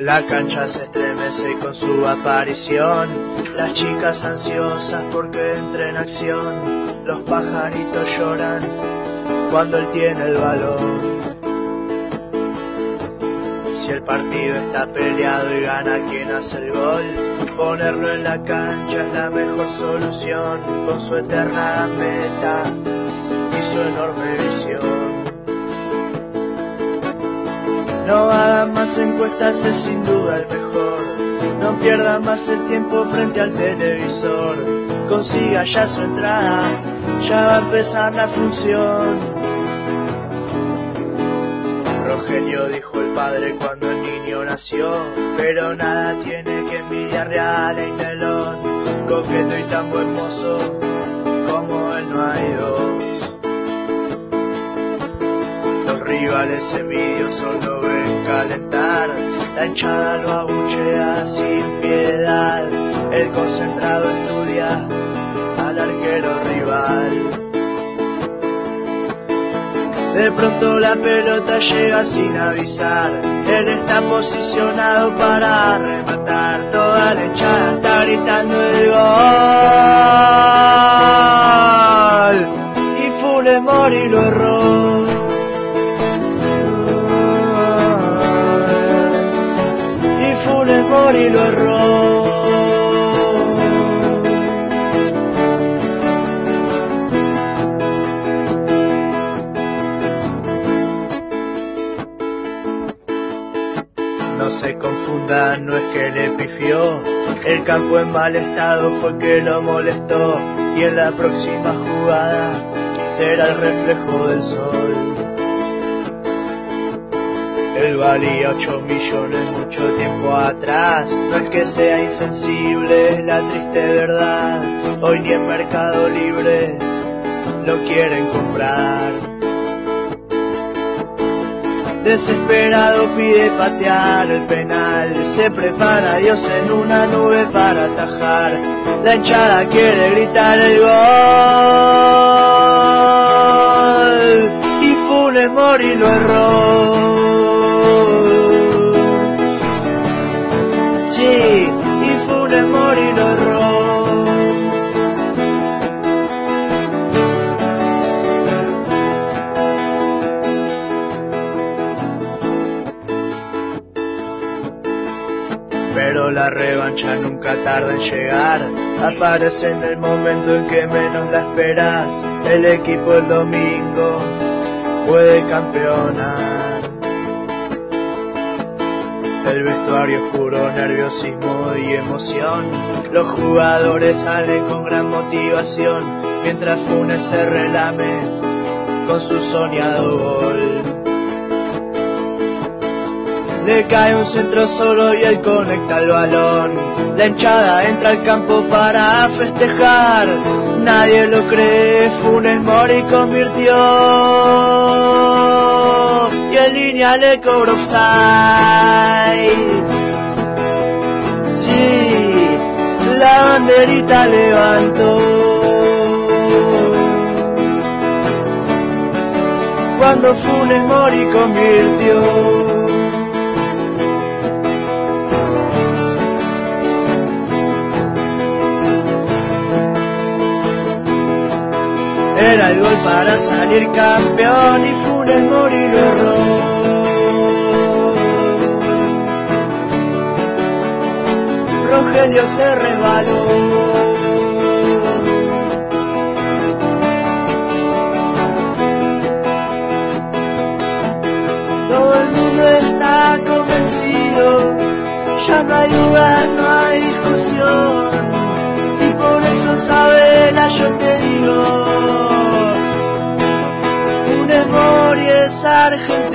La cancha se estremece con su aparición, las chicas ansiosas porque entre en acción, los pajaritos lloran cuando él tiene el balón. Si el partido está peleado y gana quien hace el gol, ponerlo en la cancha es la mejor solución, con su eterna meta y su enorme visión. No haga más encuestas, es sin duda el mejor. No pierda más el tiempo frente al televisor. Consiga ya su entrada, ya va a empezar la función. Rogelio, dijo el padre cuando el niño nació, pero nada tiene que envidiarle a Leinelón. Coqueto y tan buen mozo, como él no hay dos. Los rivales envidiosos lo ven calentar, la hinchada lo abuchea sin piedad. El concentrado estudia al arquero rival. De pronto la pelota llega sin avisar, él está posicionado para rematar. Toda la hinchada está gritando el gol, y Funes Mori lo erró. Funes Mori lo erró. No se confundan, no es que le pifió, el campo en mal estado fue que lo molestó, y en la próxima jugada será el reflejo del sol. Él valía 8 millones mucho tiempo atrás, no es que sea insensible, es la triste verdad. Hoy ni en Mercado Libre lo quieren comprar. Desesperado pide patear el penal, se prepara Dios en una nube para atajar. La hinchada quiere gritar el gol, y Funes Mori lo erró. Sí, y Funes Mori lo erró. Pero la revancha nunca tarda en llegar, aparece en el momento en que menos la esperas. El equipo el domingo puede campeonar. El vestuario oscuro, nerviosismo y emoción, los jugadores salen con gran motivación, mientras Funes se relame con su soñado gol. Le cae un centro solo y él conecta el balón. La hinchada entra al campo para festejar. Nadie lo cree, Funes Mori convirtió, y en línea le cobró offside. Sí, la banderita levantó cuando Funes Mori convirtió. Era el gol para salir campeón, y Funes Mori lo erró. Rogelio se resbaló. Todo el mundo está convencido, ya no hay duda, no hay discusión, y por eso Sabela yo te digo, Funes Mori es argentino.